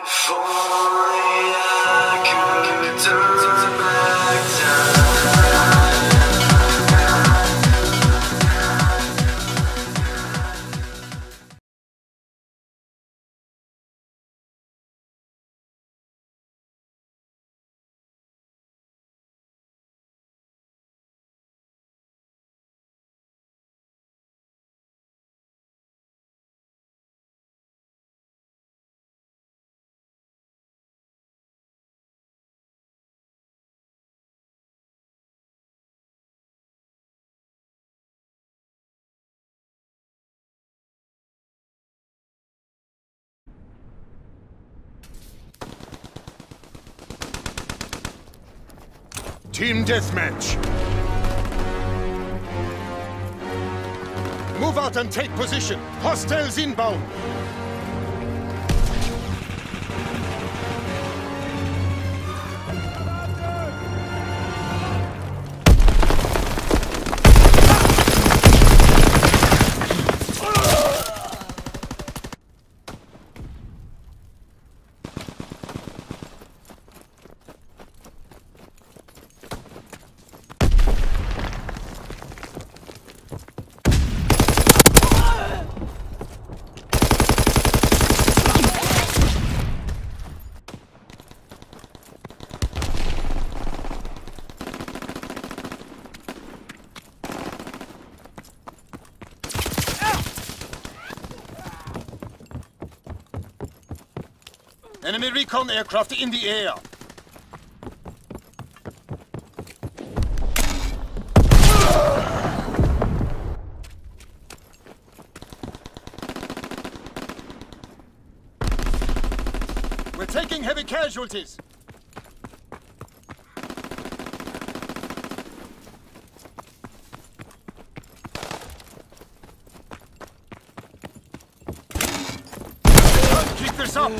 If only I could turn back time. Team Deathmatch! Move out and take position! Hostiles inbound! Enemy recon aircraft in the air. We're taking heavy casualties. Keep this up.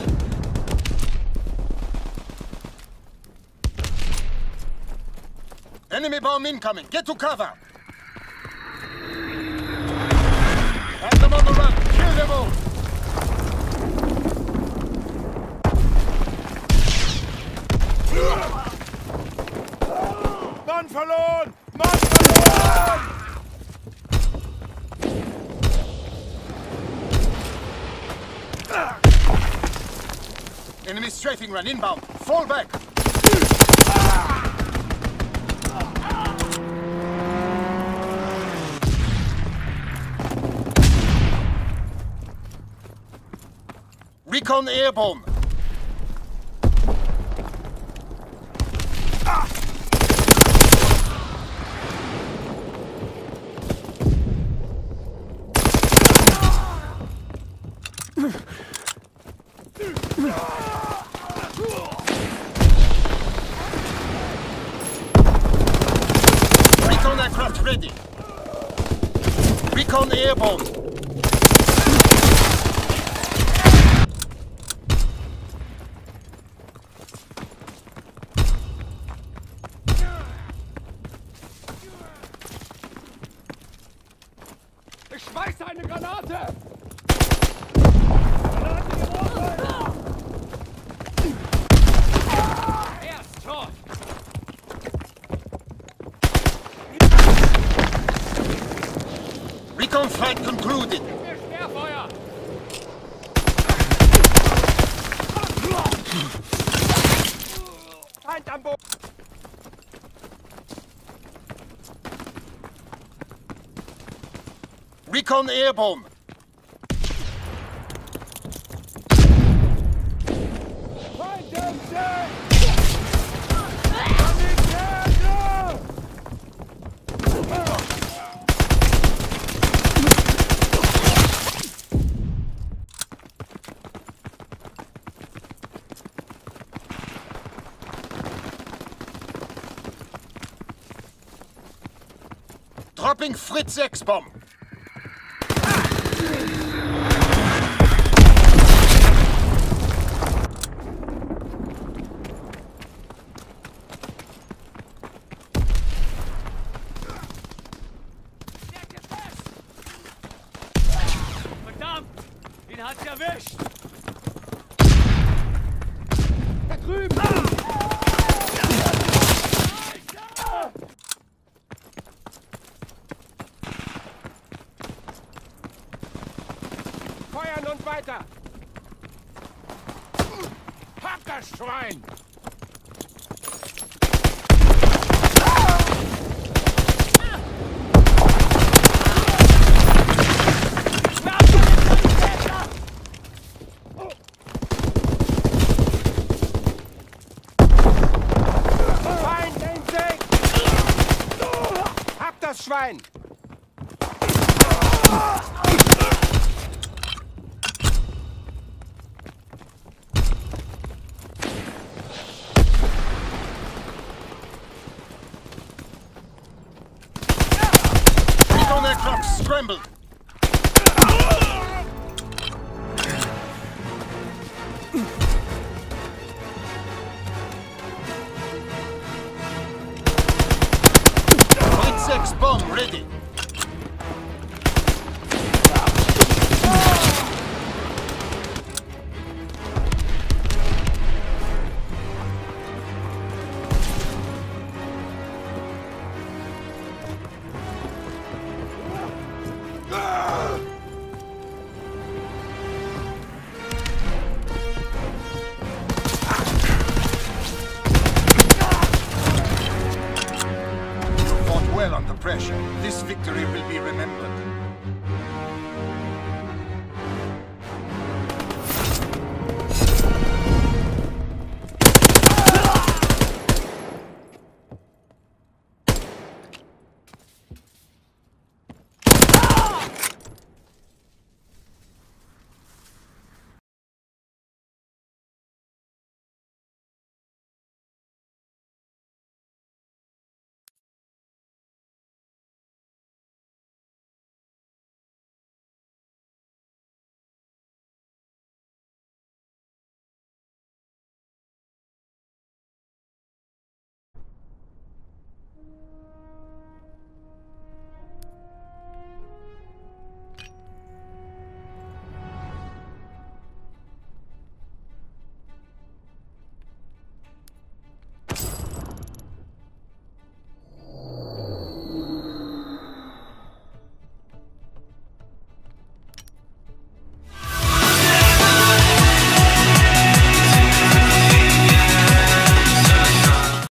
Enemy bomb incoming! Get to cover! Have them on the run! Kill them all! Mann verloren! Mann verloren! Enemy strafing run inbound! Fall back! Recon airborne. Recon aircraft ready. Recon airborne. Ich schmeiße eine Granate! Er ist tot! Recon flight concluded. Sperrfeuer! Feind am Boden! Recon airborne. Dropping Fritz X-bomb. Verdammt! Ihn hat's erwischt! drüben! Feuern und weiter! Hab das Schwein! Feind in Sicht! Hab das Schwein! Stone aircraft scrambled. Point 6 bomb ready. Fought well under pressure. This victory will be remembered.